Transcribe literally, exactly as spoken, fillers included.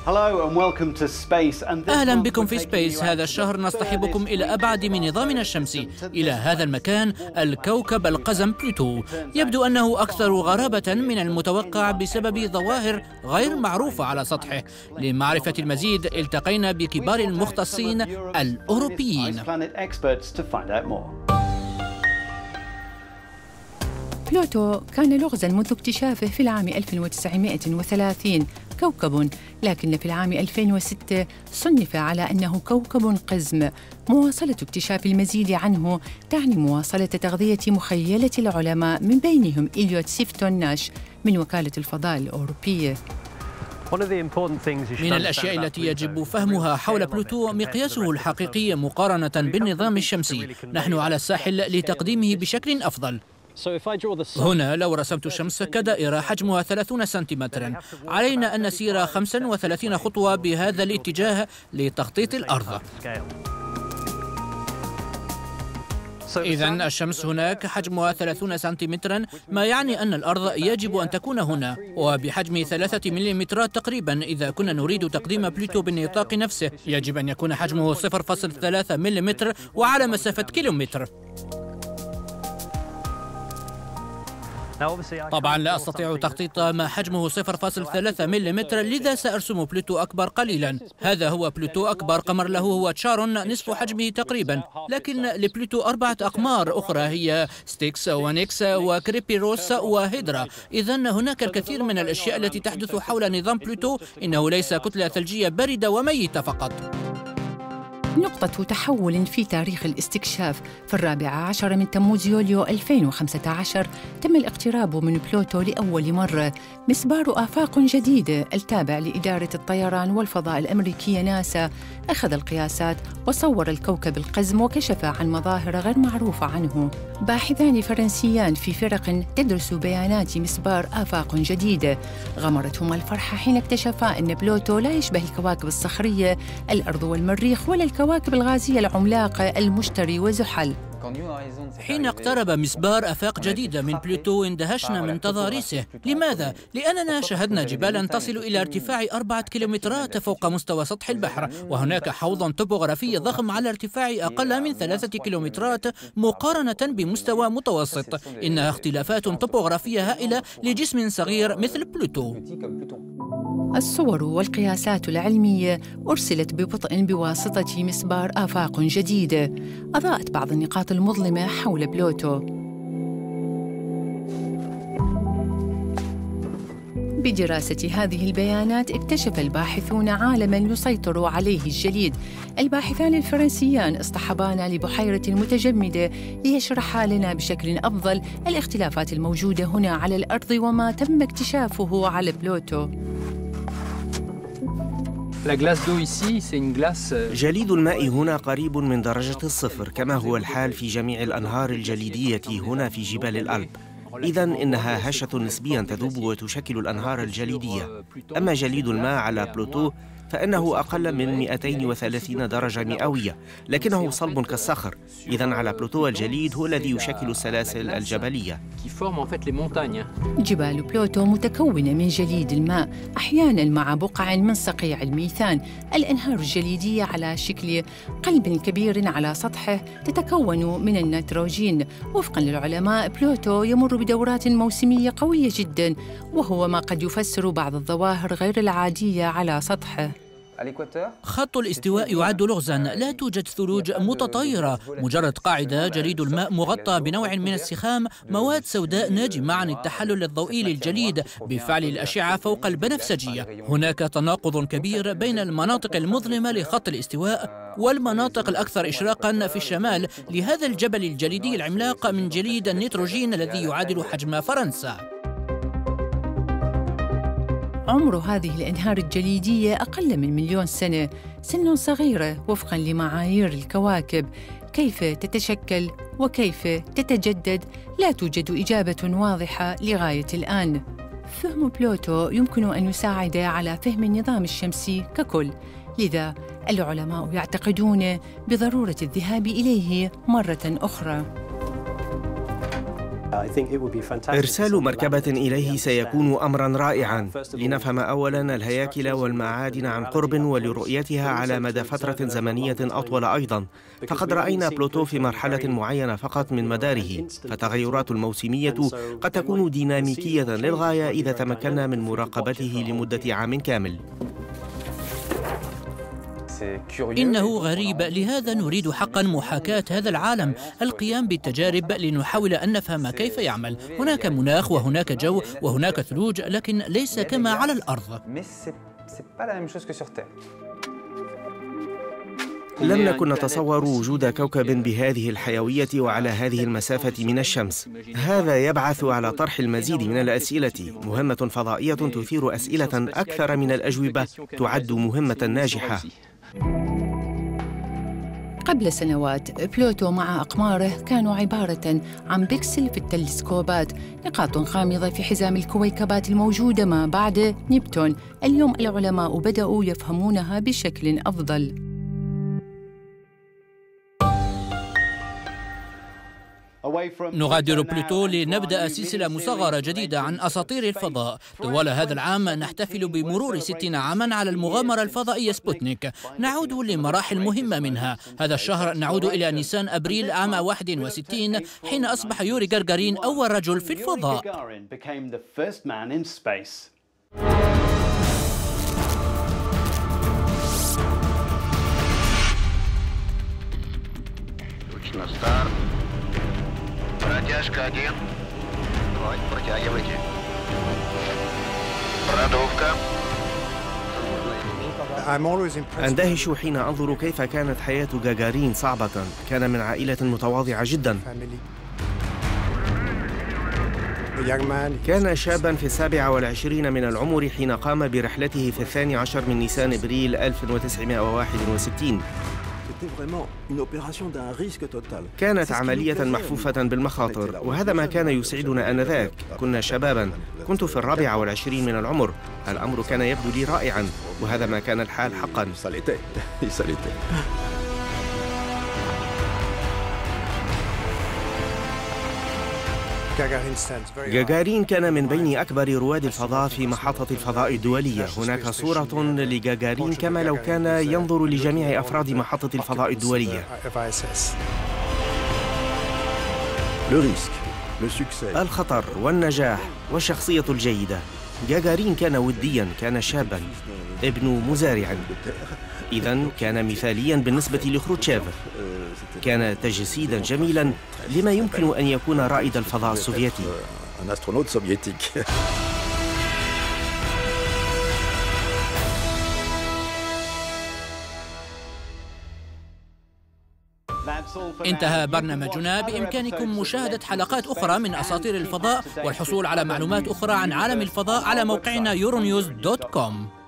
أهلا بكم في سبيس. هذا الشهر نصطحبكم إلى أبعد من نظامنا الشمسي، إلى هذا المكان، الكوكب القزم بلوتو. يبدو أنه أكثر غرابة من المتوقع بسبب ظواهر غير معروفة على سطحه. لمعرفة المزيد التقينا بكبار المختصين الأوروبيين. بلوتو كان لغزاً منذ اكتشافه في العام ألف وتسعمائة وثلاثين، كوكب، لكن في العام ألفين وستة صنف على أنه كوكب قزم. مواصلة اكتشاف المزيد عنه تعني مواصلة تغذية مخيلة العلماء، من بينهم إليوت سيفتون ناش من وكالة الفضاء الأوروبية. من الأشياء التي يجب فهمها حول بلوتو مقياسه الحقيقي مقارنة بالنظام الشمسي. نحن على الساحل لتقديمه بشكل أفضل. هنا لو رسمت الشمس كدائرة حجمها ثلاثين سنتيمترا، علينا أن نسير خمسة وثلاثين خطوة بهذا الاتجاه لتخطيط الأرض. إذن الشمس هناك حجمها ثلاثين سنتيمترا، ما يعني أن الأرض يجب أن تكون هنا وبحجم ثلاثة مليمترات تقريبا. إذا كنا نريد تقديم بلوتو بالنطاق نفسه يجب أن يكون حجمه صفر فاصلة ثلاثة مليمتر وعلى مسافة كيلومتر. طبعا لا أستطيع تخطيط ما حجمه صفر فاصلة ثلاثة مليمتر، لذا سأرسم بلوتو أكبر قليلا. هذا هو بلوتو. أكبر قمر له هو تشارون، نصف حجمه تقريبا، لكن لبلوتو أربعة أقمار أخرى هي ستيكس ونيكس وكريبيروس وهيدرا. إذن هناك الكثير من الأشياء التي تحدث حول نظام بلوتو. إنه ليس كتلة ثلجية باردة وميتة فقط. نقطة تحول في تاريخ الاستكشاف. في الرابع عشر من تموز يوليو ألفين وخمسة عشر تم الاقتراب من بلوتو لأول مرة. مسبار آفاق جديدة التابع لإدارة الطيران والفضاء الأمريكية ناسا أخذ القياسات وصور الكوكب القزم وكشف عن مظاهر غير معروفة عنه. باحثان فرنسيان في فرق تدرس بيانات مسبار آفاق جديدة غمرتهما الفرحة حين اكتشفا أن بلوتو لا يشبه الكواكب الصخرية الأرض والمريخ ولا الكواكب الغازية العملاقة المشتري وزحل. حين اقترب مسبار آفاق جديدة من بلوتو اندهشنا من تضاريسه. لماذا؟ لأننا شاهدنا جبالا تصل إلى ارتفاع أربعة كيلومترات فوق مستوى سطح البحر، وهناك حوض طبوغرافي ضخم على ارتفاع أقل من ثلاثة كيلومترات مقارنة بمستوى متوسط. إنها اختلافات طبوغرافية هائلة لجسم صغير مثل بلوتو. الصور والقياسات العلمية أرسلت ببطء بواسطة مسبار آفاق جديدة، أضاءت بعض النقاط المظلمة حول بلوتو. بدراسة هذه البيانات اكتشف الباحثون عالماً يسيطر عليه الجليد. الباحثان الفرنسيان اصطحبانا لبحيرة متجمدة ليشرحا لنا بشكل أفضل الاختلافات الموجودة هنا على الأرض وما تم اكتشافه على بلوتو. جليد الماء هنا قريب من درجة الصفر، كما هو الحال في جميع الأنهار الجليدية هنا في جبال الألب. إذن إنها هشة نسبياً تذوب وتشكل الأنهار الجليدية. أما جليد الماء على بلوتو فإنه أقل من مئتين وثلاثين درجة مئوية، لكنه صلب كالصخر. إذن على بلوتو الجليد هو الذي يشكل السلاسل الجبلية. جبال بلوتو متكونة من جليد الماء، أحياناً مع بقع من صقيع الميثان. الأنهار الجليدية على شكل قلب كبير على سطحه تتكون من النيتروجين. وفقاً للعلماء بلوتو يمر بدورات موسمية قوية جداً، وهو ما قد يفسر بعض الظواهر غير العادية على سطحه. خط الاستواء يعد لغزاً. لا توجد ثلوج متطايرة، مجرد قاعدة. جليد الماء مغطى بنوع من السخام، مواد سوداء ناجمة عن التحلل الضوئي للجليد بفعل الأشعة فوق البنفسجية. هناك تناقض كبير بين المناطق المظلمة لخط الاستواء والمناطق الأكثر إشراقاً في الشمال لهذا الجبل الجليدي العملاق من جليد النيتروجين الذي يعادل حجم فرنسا. عمر هذه الأنهار الجليدية أقل من مليون سنة، سن صغيرة وفقاً لمعايير الكواكب. كيف تتشكل وكيف تتجدد لا توجد إجابة واضحة لغاية الآن. فهم بلوتو يمكن أن يساعد على فهم النظام الشمسي ككل، لذا العلماء يعتقدون بضرورة الذهاب إليه مرة أخرى. إرسال مركبة إليه سيكون أمراً رائعاً لنفهم أولاً الهياكل والمعادن عن قرب ولرؤيتها على مدى فترة زمنية أطول أيضاً، فقد رأينا بلوتو في مرحلة معينة فقط من مداره، فالتغيرات الموسمية قد تكون ديناميكية للغاية إذا تمكنا من مراقبته لمدة عام كامل. إنه غريب، لهذا نريد حقا محاكاة هذا العالم، القيام بالتجارب لنحاول أن نفهم كيف يعمل. هناك مناخ وهناك جو وهناك ثلوج، لكن ليس كما على الأرض. لم نكن نتصور وجود كوكب بهذه الحيوية وعلى هذه المسافة من الشمس. هذا يبعث على طرح المزيد من الأسئلة. مهمة فضائية تثير أسئلة أكثر من الأجوبة تعد مهمة ناجحة. قبل سنوات بلوتو مع أقماره كانوا عبارة عن بيكسل في التلسكوبات، نقاط غامضة في حزام الكويكبات الموجودة ما بعد نبتون. اليوم العلماء بدأوا يفهمونها بشكل أفضل. نغادر بلوتو لنبدأ سلسلة مصغرة جديدة عن أساطير الفضاء. طوال هذا العام نحتفل بمرور ستين عاما على المغامرة الفضائية سبوتنيك. نعود لمراحل مهمة منها. هذا الشهر نعود إلى نيسان أبريل عام واحد وستين، حين أصبح يوري غاغارين أول رجل في الفضاء. Протяжка один. Протягивайте. Продувка. أندهش حين أنظر كيف كانت حياة غاغارين صعبة. كان من عائلة متواضعة جدا. كان شابا في السابع والعشرين من العمر حين قام برحلته في الثاني عشر من نيسان أبريل ألف وتسعمائة وواحد وستين. كانت عملية محفوفة بالمخاطر، وهذا ما كان يسعدنا آنذاك. كنا شبابا، كنت في الرابعة والعشرين من العمر. الأمر كان يبدو لي رائعا، وهذا ما كان الحال حقا. غاغارين كان من بين أكبر رواد الفضاء في محطة الفضاء الدولية. هناك صورة لغاغارين كما لو كان ينظر لجميع أفراد محطة الفضاء الدولية. الخطر والنجاح والشخصية الجيدة. غاغارين كان وديا، كان شابا، ابن مزارع، إذن كان مثاليا بالنسبة لخروتشيف. كان تجسيدا جميلا لما يمكن أن يكون رائد الفضاء السوفيتي. انتهى برنامجنا. بإمكانكم مشاهدة حلقات أخرى من أساطير الفضاء والحصول على معلومات أخرى عن عالم الفضاء على موقعنا يورونيوز دوت كوم.